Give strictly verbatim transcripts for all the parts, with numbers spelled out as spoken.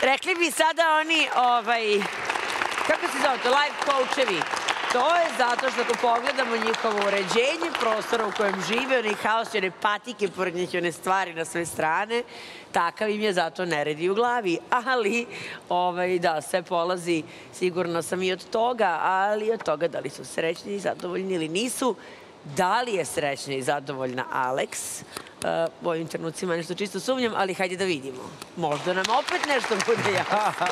rekli bi sada oni, kako se zove to, life coachevi. To je zato što ako pogledamo njihovo uređenje prostora u kojem žive, oni haos i one patike, pored njih one stvari na sve strane, takav im je zato neredi u glavi. Ali, da, sve polazi, sigurno sam i od toga, ali i od toga da li su srećni i zadovoljni ili nisu. Da li je srećna i zadovoljna Aleks? U ovim trenucima nešto čisto sumnjam, ali hajde da vidimo. Možda nam opet nešto bude jasno.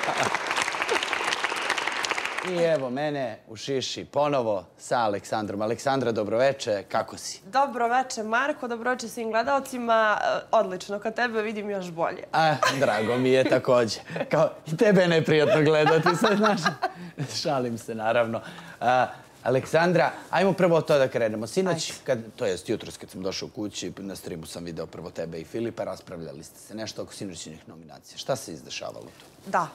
I evo mene u šiši ponovo sa Aleksandrom. Aleksandra, dobroveče, kako si? Dobroveče, Marko, dobroveče svim gledalcima. Odlično, kad tebe vidim još bolje. Drago mi je takođe. I tebe je neprijatno gledati, sad znaš. Šalim se, naravno. Aleksandra, ajmo prvo od to da krenemo. Sinoć, to jest jutros kad sam došao u kući, na streamu sam video prvo tebe i Filipa, raspravljali ste se nešto oko sinoćnih nominacija. Šta se izdešavalo tu? Da.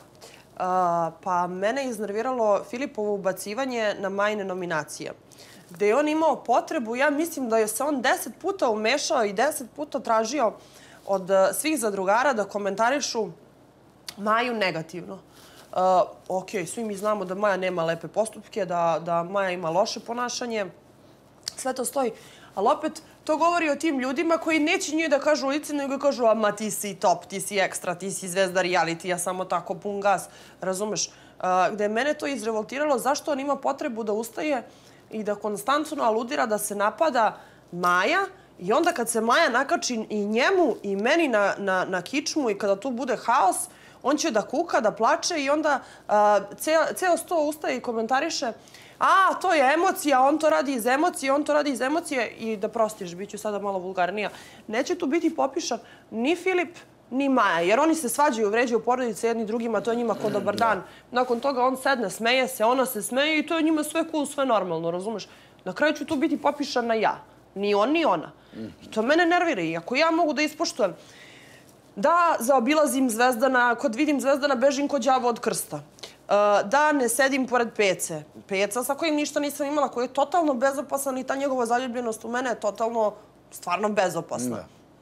Pa mene je iznerviralo Filipovo ubacivanje na Majine nominacije, gde je on imao potrebu, ja mislim da je se on deset puta umešao i deset puta tražio od svih zadrugara da komentarišu Maju negativno. Ok, svi mi znamo da Maja nema lepe postupke, da Maja ima loše ponašanje, sve to stoji. Ali opet, to govori o tim ljudima koji neće njoj da kažu u lice, nego kažu, ama ti si top, ti si ekstra, ti si zvezda reality, ja samo tako pun gas, razumeš? Gde je mene to izrevoltiralo, zašto on ima potrebu da ustaje i da konstantno aludira da se napada Maja i onda kad se Maja nakači i njemu i meni na kičmu i kada tu bude haos, on će da kuka, da plače i onda ceo sto ustaje i komentariše a, to je emocija, on to radi iz emocije, on to radi iz emocije i da prostiš, bit ću sada malo vulgarnija. Neće tu biti popišan ni Filip, ni Maja, jer oni se svađaju, vređaju porodice jedni drugima, to je njima ko dobar dan. Nakon toga on sedne, smeje se, ona se smeje i to je njima sve cool, sve normalno, razumeš? Na kraju ću tu biti popišana ja, ni on, ni ona. I to mene nervira i ako ja mogu da ispoštujem da zaobilazim Zvezdana, kod vidim Zvezdana bežim kod đavo od krsta. Da ne sedim pored Pece. Peca sa kojim ništa nisam imala, koji je totalno bezopasan i ta njegova zaljubljenost u mene je totalno, stvarno bezopasna.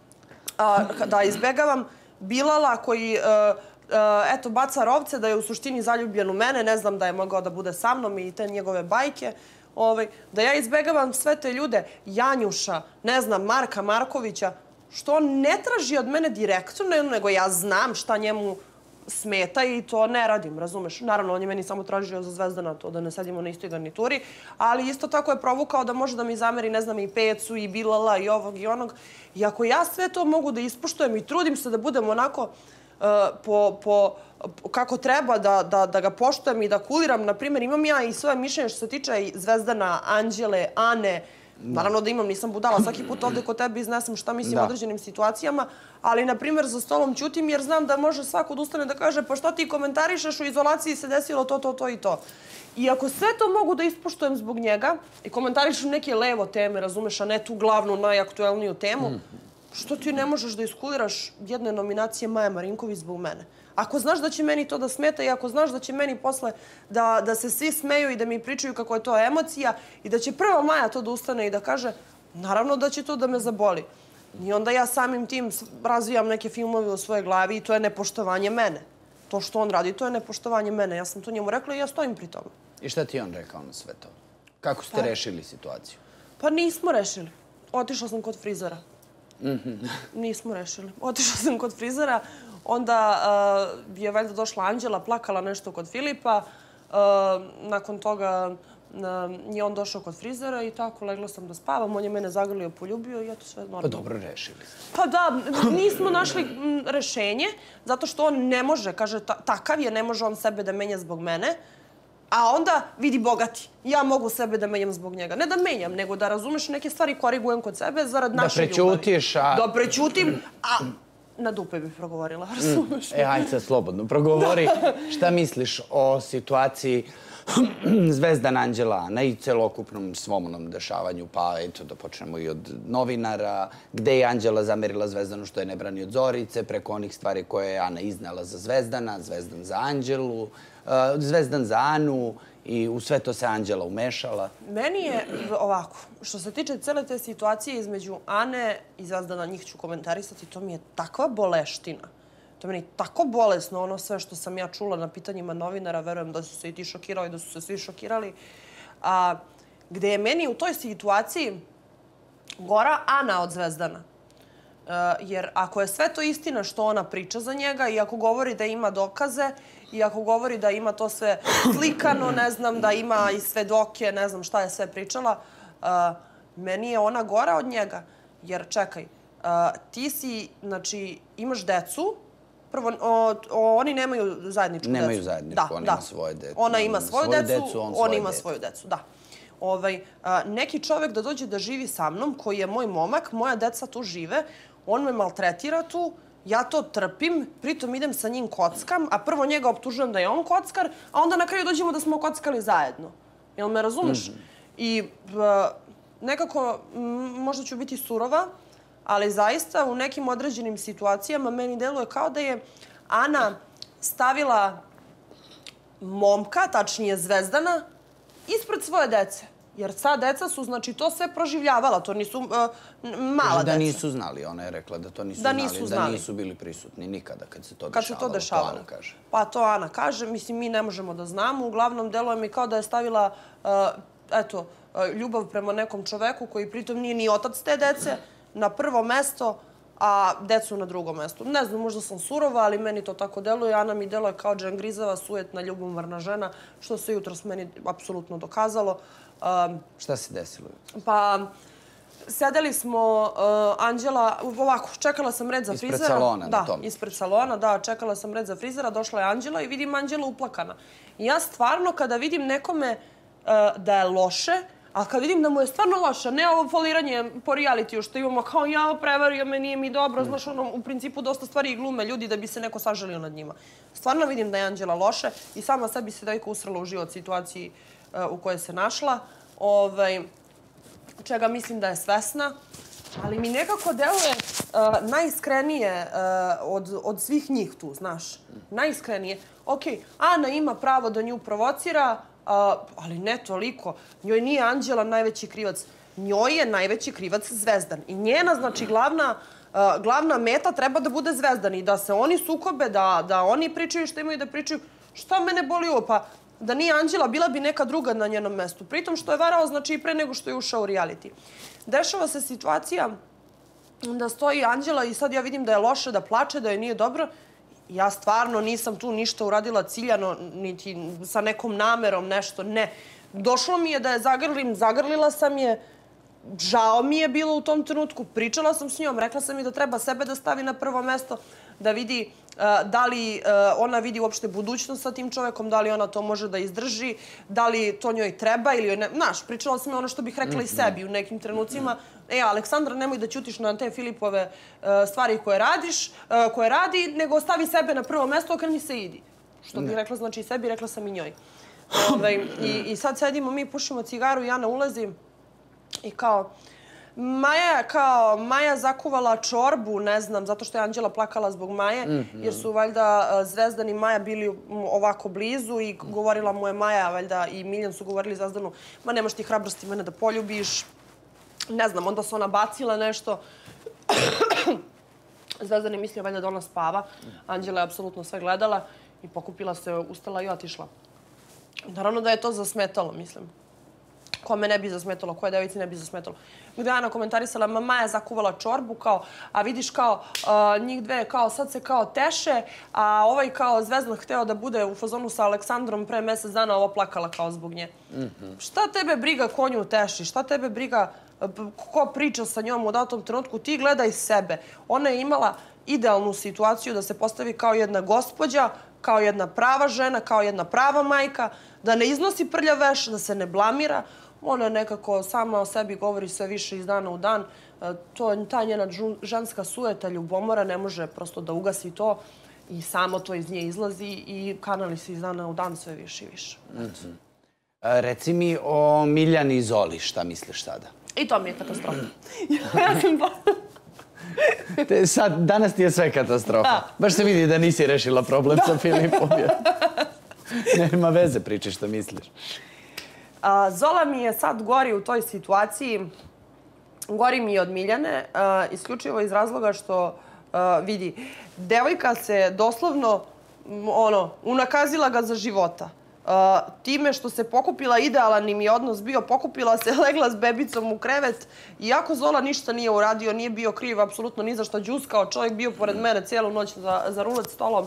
Da izbegavam Bilala koji, eto, baca rovce, da je u suštini zaljubljen u mene, ne znam da je mogao da bude sa mnom i te njegove bajke. Da ja izbegavam sve te ljude, Janjuša, ne znam, Marka Markovića, što on ne traži od mene direktno, nego ja znam šta njemu smeta i to ne radim, razumeš? Naravno, on je meni samo tražio za Zvezdana to da ne sedimo na istoj garnituri, ali isto tako je provukao da može da mi zameri, ne znam, i Pecu, i Bilala, i ovog, i onog. I ako ja sve to mogu da ispoštujem i trudim se da budem onako kako treba, da ga poštujem i da kuliram, na primjer, imam ja i svoje mišljenje što se tiče Zvezdana, Anđele, Ane. Naravno da imam, nisam budala. Svaki put ovde kod tebe iznesem šta mislim o određenim situacijama, ali, na primjer, za stolom ćutim jer znam da može svako da ustane da kaže pa što ti komentarišeš, u izolaciji se desilo to, to, to i to. I ako sve to mogu da ispoštujem zbog njega i komentarišem neke levo teme, razumeš, a ne tu glavnu, najaktuelniju temu, što ti ne možeš da iskuliraš jedne nominacije Maje Marinković zbog mene? Ako znaš da će meni to da smeta i ako znaš da će meni posle da se svi smeju i da mi pričaju kako je to emocija i da će prva Maja to da ustane i da kaže, naravno da će to da me zaboli. I onda ja samim tim razvijam neke filmove u svojoj glavi i to je nepoštovanje mene. To što on radi, to je nepoštovanje mene. Ja sam to njemu rekla i ja stojim pri tome. I šta ti on rekao na sve to? Kako ste rešili situaciju? Pa nismo rešili. Otišla sam kod frizera. Nismo rešili. Otišla sam kod frizera, onda je valjda došla Anđela, plakala nešto kod Filipa. Nakon toga je on došao kod frizera i tako, legla sam da spavam. On je mene zagrlio, poljubio i eto sve normalno. Pa dobro, rešili ste. Pa da, nismo našli rešenje, zato što on ne može, kaže, takav je, ne može on sebe da menja zbog mene. A onda vidi bogati. Ja mogu sebe da menjam zbog njega. Ne da menjam, nego da razumeš neke stvari korigujem kod sebe zarad naše ljubavi. Da prećutiš, a... Da prećutim, a na dupe bih progovorila, razumeš? E, hajde sad slobodno, progovori. Šta misliš o situaciji Zvezdana, Anđela, Ana i celokupnom svom onom dešavanju? Pa eto, da počnemo i od novinara, gde je Anđela zamerila Zvezdanu što je ne brani od Zorice, preko onih stvari koje je Ana iznala za Zvezdana, Zvezdan za Anđelu, Zvezdan za Anu i u sve to se Anđela umešala. Meni je ovako, što se tiče cele te situacije između Ane i Zvezdana, njih ću komentarisati, to mi je takva boleština. To je meni tako bolesno, ono sve što sam ja čula na pitanjima novinara, verujem da su se i ti šokirali, da su se svi šokirali. A, gde je meni u toj situaciji gora Ana od Zvezdana. Uh, jer ako je sve to istina što ona priča za njega i ako govori da ima dokaze i ako govori da ima to sve slikano, ne znam, da ima i svedoke, ne znam šta je sve pričala, uh, meni je ona gora od njega. Jer čekaj, uh, ti si, znači, imaš decu, prvo, o, o, oni nemaju zajedničku nemaju decu. zajedničku, Da, ona da. ima svoje decu. Ona ima svoju, svoju decu, decu, on, on svoje ima dete. svoju decu, da. Ovaj, a, neki čovek da dođe da živi sa mnom, koji je moj momak, moja deca tu žive, on me maltretira tu, ja to trpim, pritom idem sa njim kockam, a prvo njega optužujem da je on kockar, a onda na kraju dođemo da smo kockali zajedno. Jel me razumeš? Mm-hmm. I a, nekako, m, možda ću biti surova, ali zaista u nekim određenim situacijama meni deluje kao da je Ana stavila momka, tačnije Zvezdana, ispred svoje dece. Jer ta deca su, znači, to sve proživljavala. To nisu uh, mala deca. Da nisu znali, ona je rekla da to nisu da znali. Nisu znali. Da nisu bili prisutni nikada kad se to kad dešavalo. se to dešavalo. To Ana kaže. Pa to Ana kaže. Mislim, mi ne možemo da znamo. Uglavnom, deluje mi kao da je stavila, uh, eto, uh, ljubav prema nekom čoveku koji pritom nije ni otac te dece na prvo mesto, a decu na drugo mesto. Ne znam, možda sam surova, ali meni to tako deluje. Ana mi deluje kao džangrizava, sujetna, ljubomorna žena, što se jutros meni apsolutno dokazalo. Um, Šta se desilo? Pa, sedeli smo, uh, Anđela, ovako, čekala sam red za ispred frizera. Salona, da, na tom. ispred salona, da, čekala sam red za frizera, došla je Anđela i vidim Anđela uplakana. I ja stvarno, kada vidim nekome uh, da je loše, a kad vidim da mu je stvarno loše, ne ovo foliranje po realitiju što imamo kao ja prevario me, nije mi dobro, znaš, ono, u principu dosta stvari i glume ljudi da bi se neko sažalio nad njima. Stvarno vidim da je Anđela loše i sama sebi se dojka usrala u život situaciji uh, u kojoj se našla, ovaj, čega mislim da je svesna, ali mi nekako deluje uh, najiskrenije uh, od, od svih njih tu, znaš, najiskrenije. Ok, Ana ima pravo da nju provocira, Uh, ali ne toliko. Njoj nije Anđela najveći krivac. Njoj je najveći krivac Zvezdan. I njena, znači, glavna, uh, glavna meta treba da bude Zvezdan. I da se oni sukobe, da, da oni pričaju što imaju da pričaju. Šta mene boli ovo? Pa da nije Anđela, bila bi neka druga na njenom mestu. Pritom što je varao, znači, i pre nego što je ušao u reality. Dešava se situacija da stoji Anđela i sad ja vidim da je loše, da plače, da je nije dobro. Ja stvarno nisam tu ništa uradila ciljano, niti sa nekom namerom, nešto, ne. Došlo mi je da je zagrlim, zagrlila sam je, žao mi je bilo u tom trenutku, pričala sam s njom, rekla sam mi da treba sebe da stavi na prvo mesto, da vidi uh, da li uh, ona vidi uopšte budućnost sa tim čovekom, da li ona to može da izdrži, da li to njoj treba ili joj ne... Znaš, pričala sam mi ono što bih rekla i sebi u nekim trenucima. E, Aleksandra, nemoj da ćutiš na te Filipove uh, stvari koje radiš, uh, koje radi, nego stavi sebe na prvo mesto, okreni se i idi. Što bih rekla, znači i sebi, rekla sam i njoj. Ove, i, I sad sedimo, mi pušimo cigaru i Ana ulazi i kao... Maja, kao, Maja zakuvala čorbu, ne znam, zato što je Anđela plakala zbog Maje, mm-hmm. jer su valjda Zvezdan i Maja bili ovako blizu i govorila mu je Maja, valjda i Miljan su govorili Zvezdanu, ma nemaš ti hrabrosti mene da poljubiš. Ne znam, onda se ona bacila nešto. Zvezdan je mislio valjda da ona spava. Anđela je apsolutno sve gledala i pokupila se, ustala i otišla. Naravno da je to zasmetalo, mislim. Kome ne bi zasmetalo, koje devici ne bi zasmetalo. Gde je Ana komentarisala, ma Maja zakuvala čorbu, kao, a vidiš kao uh, njih dve, kao sad se kao teše, a ovaj kao Zvezdan hteo da bude u fazonu sa Aleksandrom pre mesec dana, ovo plakala kao zbog nje. Mm-hmm. Šta tebe briga ko nju teši? Šta tebe briga ko priča sa njom u datom trenutku? Ti gledaj sebe. Ona je imala idealnu situaciju da se postavi kao jedna gospođa, kao jedna prava žena, kao jedna prava majka, da ne iznosi prljav veš, da se ne blamira. Ona nekako sama o sebi govori sve više iz dana u dan. To, ta njena ženska sujeta, ljubomora ne može prosto da ugasi to i samo to iz nje izlazi i kanali se iz dana u dan sve više i više. Mm-hmm. A, reci mi o Miljani i Zoli, šta misliš sada? I to mi je katastrofa. Ja sam pa... Te, sad, danas ti je sve katastrofa. Da. Baš se vidi da nisi rešila problem da. sa Filipom. Nema veze, priči što misliš. A, Zola mi je sad gori u toj situaciji. Gori mi je od Miljane, a, isključivo iz razloga što vidi, devojka se doslovno, ono, unakazila ga za života. Time što se pokupila, idealan im je odnos bio, pokupila se, legla s bebicom u krevet, iako Zola ništa nije uradio, nije bio kriv, apsolutno ni za što, đuskao, čovjek bio pored mene cijelu noć za rulet stolom.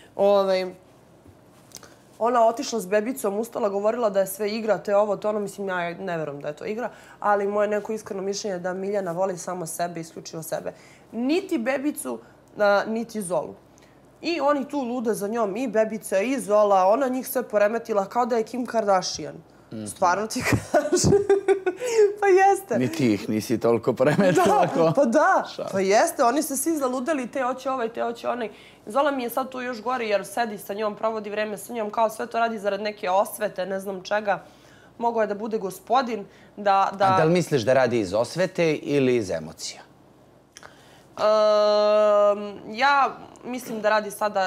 Ona otišla s bebicom, ustala, govorila da je sve igra, te ovo, to ono, mislim, ja ne verujem da je to igra, ali moje neko iskreno mišljenje je da Miljana voli samo sebe, isključivo sebe. Niti bebicu, niti Zolu. I oni tu lude za njom, i bebica, i Zola, ona njih sve poremetila kao da je Kim Kardashian. Stvarno ti kaže. Pa jeste. Ni ti ih nisi toliko poremetila. Pa da, pa jeste. Oni se svi zaludeli, te hoće ovaj, te hoće onaj. Zola mi je sad tu još gori jer sedi sa njom, provodi vreme sa njom, kao sve to radi zarad neke osvete, ne znam čega. Mogao je da bude gospodin, da... A da li misliš da radi iz osvete ili iz emocija? Ja mislim da radi sada...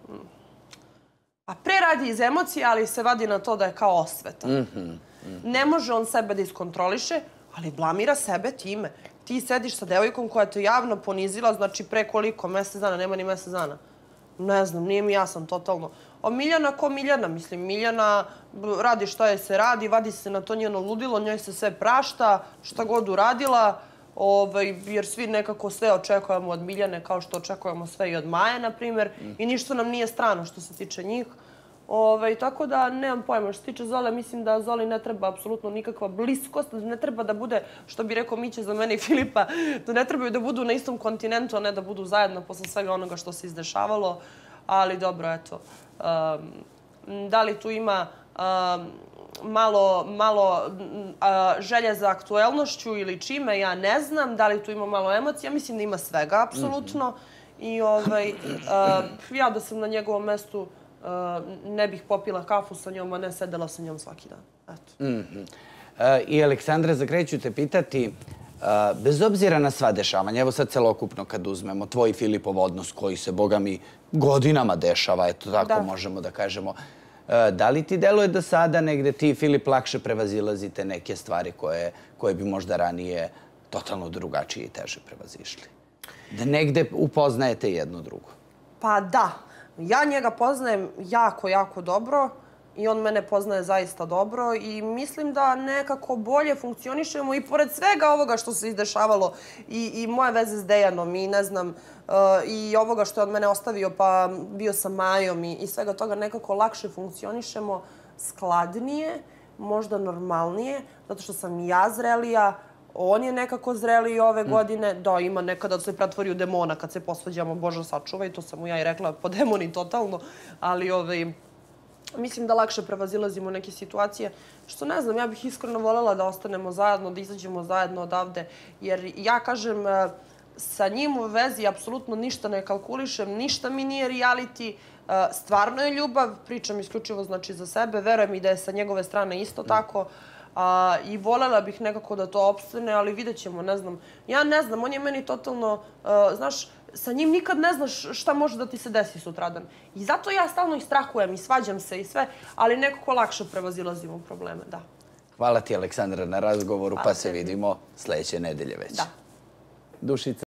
A pre radi iz emocija, ali se vadi na to da je kao osveta. Ne može on sebe da iskontroliše, ali blamira sebe time. Ti sediš sa devojkom koja te javno ponizila, znači pre koliko? Mesec dana, nema ni mesec dana. Ne znam, nije mi jasan totalno. A Miljana ko Miljana? Mislim, Miljana radi šta je se radi, vadi se na to njeno ludilo, njoj se sve prašta, šta god uradila, jer svi nekako sve očekujemo od Miljane, kao što očekujemo sve i od Maje, na primjer, i ništa nam nije strano što se tiče njih. Tako da, nemam pojma. Što se tiče Zole, mislim da Zoli ne treba apsolutno nikakva bliskost, ne treba da bude, što bi rekao Miće za mene i Filipa, da ne trebaju da budu na istom kontinentu, a ne da budu zajedno posle svega onoga što se izdešavalo. Ali dobro, eto. Da li tu ima malo želje za aktuelnošću ili čime, ja ne znam. Da li tu ima malo emocija? Mislim da ima svega, apsolutno. I ja da sam na njegovom mestu ne bih popila kafu sa njom, a ne sedela sa njom svaki dan. Eto. I Aleksandra, za kraj ću te pitati, bez obzira na sva dešavanja, evo sad celokupno kad uzmemo tvoj i Filipov odnos koji se, boga mi, godinama dešava, eto tako možemo da kažemo, da li ti deluje da sada negde ti i Filip lakše prevazilazite neke stvari koje bi možda ranije totalno drugačije i teže prevazišli? Da negde upoznajete jedno drugo? Pa da. Ja njega poznajem jako, jako dobro i on mene poznaje zaista dobro i mislim da nekako bolje funkcionišemo i pored svega ovoga što se izdešavalo i moje veze s Dejanom i ne znam, i ovoga što je od mene ostavio pa bio sa Majom i svega toga nekako lakše funkcionišemo, skladnije, možda normalnije, zato što sam i ja zrelija. On je nekako zreliji ove godine. Da, ima nekada da se pretvori u demona kad se posvađamo, Bože sačuvaj, to sam mu ja i rekla, po demoni totalno, ali mislim da lakše prevazilazimo neke situacije, što ne znam, ja bih iskreno voljela da ostanemo zajedno, da izađemo zajedno odavde, jer ja kažem, sa njim u vezi apsolutno ništa ne kalkulišem, ništa mi nije reality, stvarno je ljubav, pričam isključivo znači za sebe, verujem i da je sa njegove strane isto tako, i voljela bih nekako da to opstane, ali vidjet ćemo, ne znam. Ja ne znam, on je meni totalno, znaš, sa njim nikad ne znaš šta može da ti se desi sutradan. I zato ja stalno ih strahujem i svađam se i sve, ali nekako lakše prevazilazimo probleme, da. Hvala ti, Aleksandra, na razgovoru, pa se vidimo sledeće nedelje već. Da. Dušica.